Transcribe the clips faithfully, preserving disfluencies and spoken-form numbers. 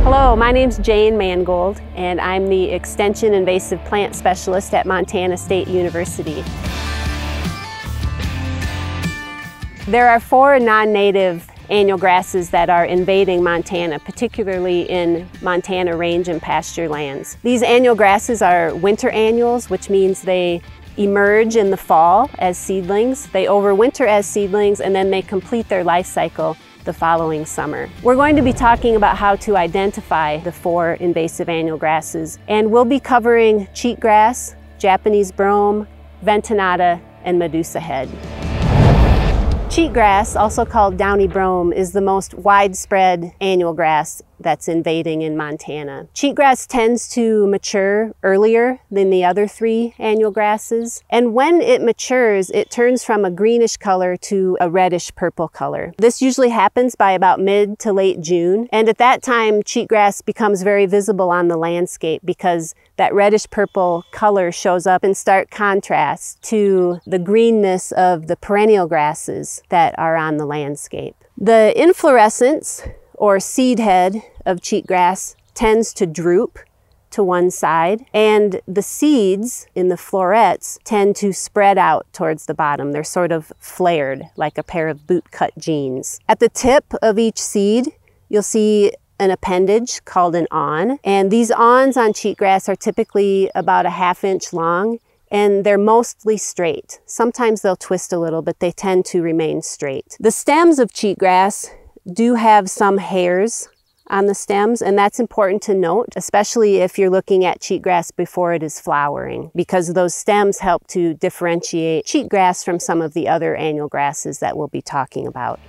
Hello, my name's Jane Mangold, and I'm the Extension Invasive Plant Specialist at Montana State University. There are four non-native annual grasses that are invading Montana, particularly in Montana range and pasture lands. These annual grasses are winter annuals, which means they emerge in the fall as seedlings. They overwinter as seedlings, and then they complete their life cycle the following summer. We're going to be talking about how to identify the four invasive annual grasses, and we'll be covering cheatgrass, Japanese brome, Ventenata, and Medusahead. Cheatgrass, also called downy brome, is the most widespread annual grass that's invading in Montana. Cheatgrass tends to mature earlier than the other three annual grasses, and when it matures, it turns from a greenish color to a reddish purple color. This usually happens by about mid to late June, and at that time, cheatgrass becomes very visible on the landscape because that reddish purple color shows up in stark contrast to the greenness of the perennial grasses that are on the landscape. The inflorescence, or seed head, of cheatgrass tends to droop to one side, and the seeds in the florets tend to spread out towards the bottom. They're sort of flared like a pair of boot-cut jeans. At the tip of each seed, you'll see an appendage called an awn, and these awns on cheatgrass are typically about a half inch long, and they're mostly straight. Sometimes they'll twist a little, but they tend to remain straight. The stems of cheatgrass do have some hairs on the stems, and that's important to note, especially if you're looking at cheatgrass before it is flowering, because those stems help to differentiate cheatgrass from some of the other annual grasses that we'll be talking about.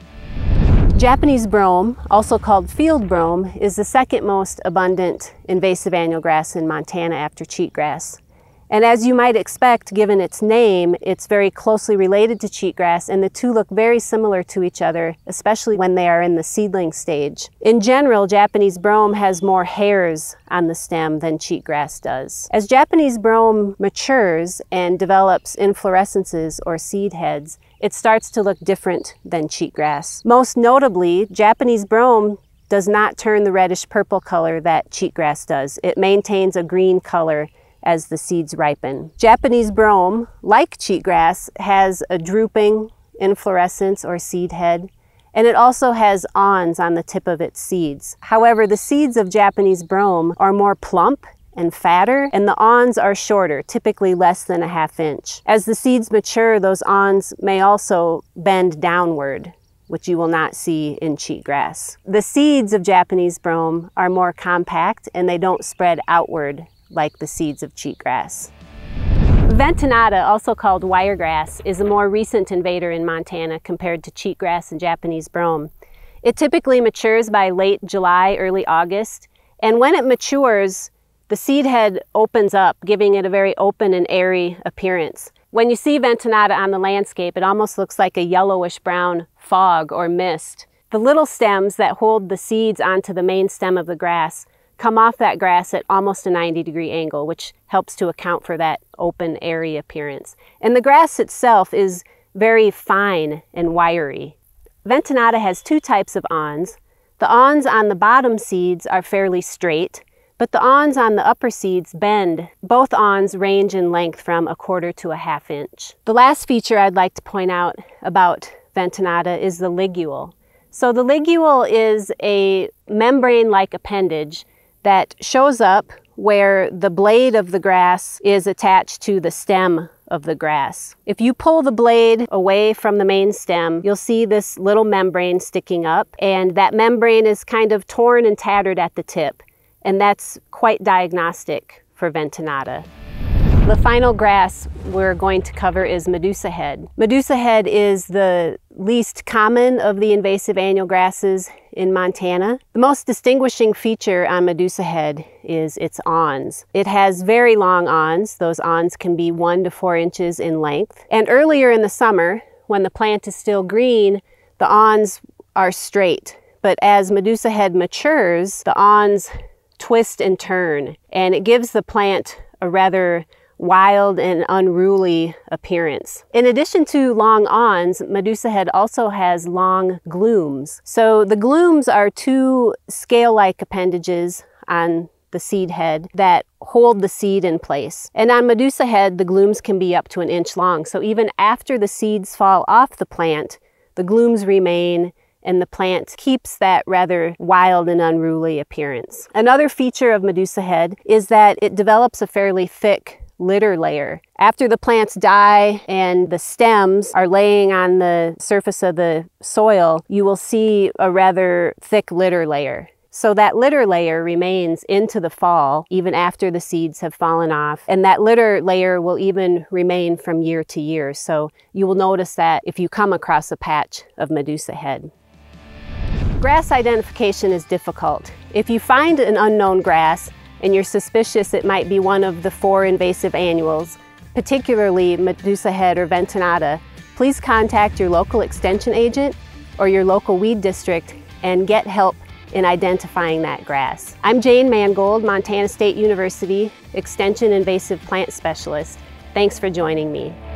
Japanese brome, also called field brome, is the second most abundant invasive annual grass in Montana after cheatgrass. And as you might expect, given its name, it's very closely related to cheatgrass, and the two look very similar to each other, especially when they are in the seedling stage. In general, Japanese brome has more hairs on the stem than cheatgrass does. As Japanese brome matures and develops inflorescences or seed heads, it starts to look different than cheatgrass. Most notably, Japanese brome does not turn the reddish purple color that cheatgrass does. It maintains a green color as the seeds ripen. Japanese brome, like cheatgrass, has a drooping inflorescence or seed head, and it also has awns on the tip of its seeds. However, the seeds of Japanese brome are more plump and fatter, and the awns are shorter, typically less than a half inch. As the seeds mature, those awns may also bend downward, which you will not see in cheatgrass. The seeds of Japanese brome are more compact, and they don't spread outward like the seeds of cheatgrass. Ventenata, also called wiregrass, is a more recent invader in Montana compared to cheatgrass and Japanese brome. It typically matures by late July, early August, and when it matures, the seed head opens up, giving it a very open and airy appearance. When you see Ventenata on the landscape, it almost looks like a yellowish-brown fog or mist. The little stems that hold the seeds onto the main stem of the grass come off that grass at almost a ninety degree angle, which helps to account for that open, airy appearance. And the grass itself is very fine and wiry. Ventenata has two types of awns. The awns on the bottom seeds are fairly straight, but the awns on the upper seeds bend. Both awns range in length from a quarter to a half inch. The last feature I'd like to point out about Ventenata is the ligule. So the ligule is a membrane-like appendage that shows up where the blade of the grass is attached to the stem of the grass. If you pull the blade away from the main stem, you'll see this little membrane sticking up, and that membrane is kind of torn and tattered at the tip, and that's quite diagnostic for Ventenata. The final grass we're going to cover is Medusahead. Medusahead is the least common of the invasive annual grasses in Montana. The most distinguishing feature on Medusahead is its awns. It has very long awns. Those awns can be one to four inches in length. And earlier in the summer, when the plant is still green, the awns are straight. But as Medusahead matures, the awns twist and turn, and it gives the plant a rather wild and unruly appearance. In addition to long awns, Medusahead also has long glooms. So the glooms are two scale-like appendages on the seed head that hold the seed in place. And on Medusahead, the glooms can be up to an inch long. So even after the seeds fall off the plant, the glooms remain and the plant keeps that rather wild and unruly appearance. Another feature of Medusahead is that it develops a fairly thick litter layer. After the plants die and the stems are laying on the surface of the soil, you will see a rather thick litter layer. So that litter layer remains into the fall, even after the seeds have fallen off. And that litter layer will even remain from year to year. So you will notice that if you come across a patch of Medusahead. Grass identification is difficult. If you find an unknown grass and you're suspicious it might be one of the four invasive annuals, particularly Medusahead or Ventenata, please contact your local extension agent or your local weed district and get help in identifying that grass. I'm Jane Mangold, Montana State University Extension Invasive Plant Specialist. Thanks for joining me.